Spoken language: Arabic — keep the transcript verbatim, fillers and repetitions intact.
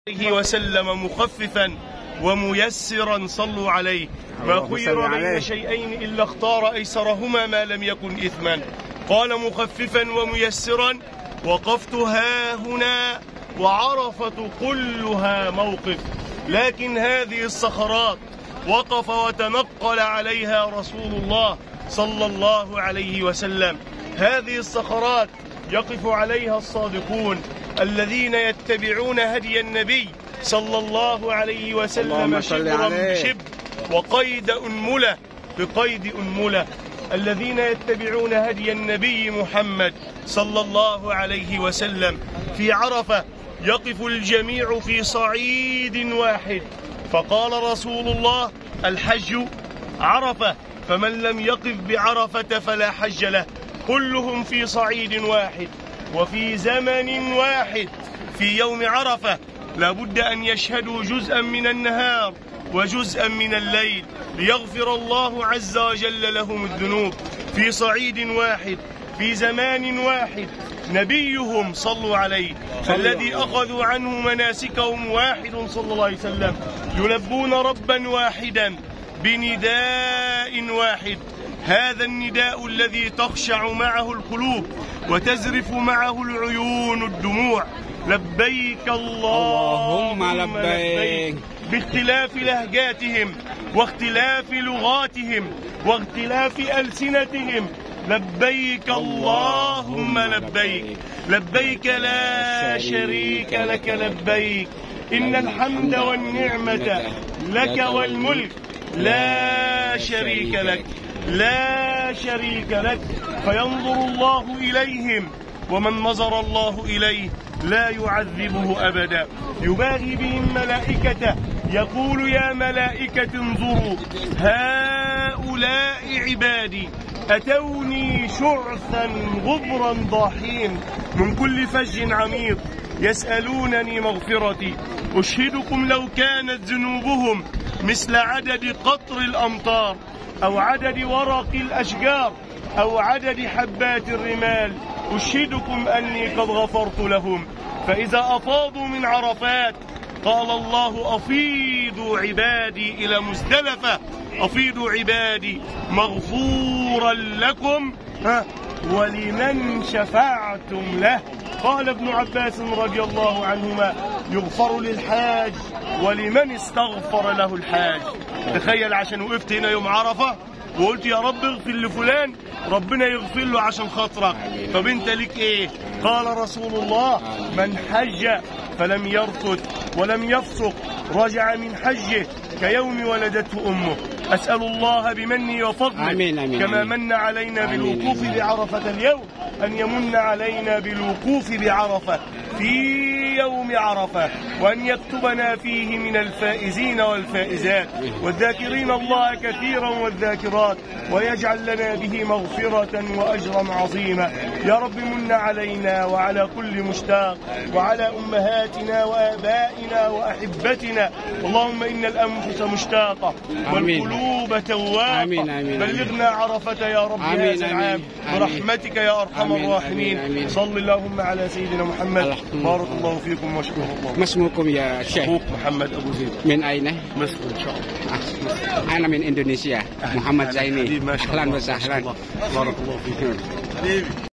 وسلم مخففا وميسرا صلوا عليه. ما خير بين شيئين إلا اختار أيسرهما ما لم يكن إثما. قال مخففا وميسرا. وقفت ها هنا وعرفة كلها موقف، لكن هذه الصخرات وقف وتنقل عليها رسول الله صلى الله عليه وسلم. هذه الصخرات يقف عليها الصادقون الذين يتبعون هدي النبي صلى الله عليه وسلم شبرا بشبر وقيد أنملة بقيد أنملة. الذين يتبعون هدي النبي محمد صلى الله عليه وسلم. في عرفة يقف الجميع في صعيد واحد، فقال رسول الله: الحج عرفة، فمن لم يقف بعرفة فلا حج له. كلهم في صعيد واحد وفي زمن واحد. في يوم عرفة لابد أن يشهدوا جزءا من النهار وجزءا من الليل ليغفر الله عز وجل لهم الذنوب. في صعيد واحد في زمان واحد. نبيهم صلوا عليه الذي أخذوا عنه مناسكهم واحد صلى الله عليه وسلم، يلبون ربا واحدا بنداء واحد. هذا النداء الذي تخشع معه القلوب وتزرف معه العيون الدموع: لبيك اللهم لبيك، باختلاف لهجاتهم واختلاف لغاتهم واختلاف ألسنتهم. لبيك اللهم لبيك، لبيك لا شريك لك لبيك، إن الحمد والنعمة لك والملك لا شريك لك لا شريك لك. فينظر الله إليهم ومن نظر الله إليه لا يعذبه أبدا. يباغي بهم ملائكته يقول: يا ملائكة انظروا هؤلاء عبادي أتوني شعثا غبرا ضاحين من كل فج عميق يسألونني مغفرتي. أشهدكم لو كانت ذنوبهم مثل عدد قطر الأمطار أو عدد ورق الأشجار أو عدد حبات الرمال، أشهدكم أني قد غفرت لهم. فإذا أفاضوا من عرفات قال الله: أفيضوا عبادي إلى مزدلفة، أفيضوا عبادي مغفورا لكم ولمن شفعتم له. قال ابن عباس رضي الله عنهما: يغفر للحاج ولمن استغفر له الحاج. تخيل، عشان وقفت هنا يوم عرفة وقلت يا رب اغفر لفلان، ربنا يغفر له عشان خاطرك. طب انت ليك ايه؟ قال رسول الله: من حج فلم يرفث ولم يفسق رجع من حجه كيوم ولدته امه. اسال الله بمنه وفضله آمين آمين كما من علينا بالوقوف بعرفه اليوم ان يمن علينا بالوقوف بعرفه في يوم عرفة، وأن يكتبنا فيه من الفائزين والفائزات والذاكرين الله كثيرا والذاكرات، ويجعل لنا به مغفرة وأجرا عظيما. يا رب من علينا وعلى كل مشتاق وعلى أمهاتنا وآبائنا وأحبتنا. اللهم إن الأنفس مشتاقة والقلوب توابة. بلغنا عرفة يا رب هذا العام برحمتك يا أرحم الراحمين. صل اللهم على سيدنا محمد. بارك الله فيكم واشكر الله. ما اسمكم يا شيخ؟ أخوك محمد أبو زيد. من أين؟ مصر إن شاء الله. أنا من إندونيسيا، محمد زيني. أهلا وسهلا. بارك الله فيكم حبيبي.